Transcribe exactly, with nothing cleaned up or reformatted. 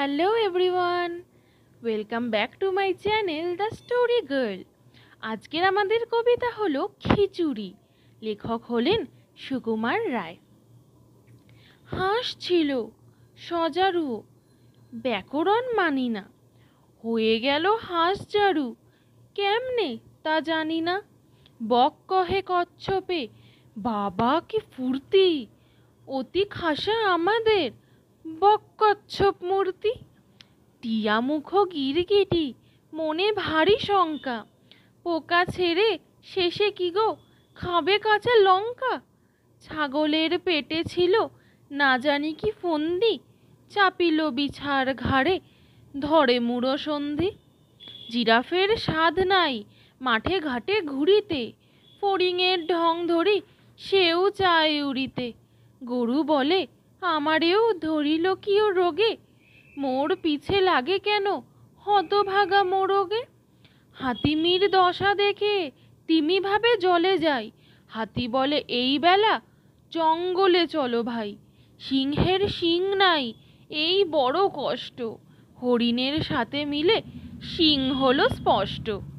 Hello everyone, welcome back to my channel the story girl. আজকের আমাদের কবিতা হলো খিচুড়ি। লেখক হলেন সুকুমার রায়। হাঁস ছিল সজারু, ব্যাকরণ মানি না, হয়ে গেল হাঁস জারু, কেমনে তা জানি না। বক কহে কচ্ছপে, বাবা কি ফুর্তি, অতি খাসা আমাদের বক কচ্ছপ মূর্তি। টিয়া মুখ গিরগিটি, মনে ভারী শঙ্কা, পোকা ছেড়ে শেষে কি গো খাবে কাঁচা লঙ্কা। ছাগলের পেটে ছিল না জানি কি ফন্দি, চাপিল বিছার ঘাড়ে ধরে মুড়ো সন্ধি। জিরাফের স্বাদ নাই মাঠে ঘাটে ঘুরিতে, ফড়িংয়ের ঢং ধরি সেও চায় উড়িতে। গরু বলে আমারেও ধরিল কিও রোগে, মোর পিছে লাগে কেন হতভাগা মোরগে। হাতিমির দশা দেখে তিমি ভাবে জলে যায়, হাতি বলে এই বেলা জঙ্গলে চলো ভাই। সিংহের শিং নাই এই বড় কষ্ট, হরিণের সাথে মিলে শিং হলো স্পষ্ট।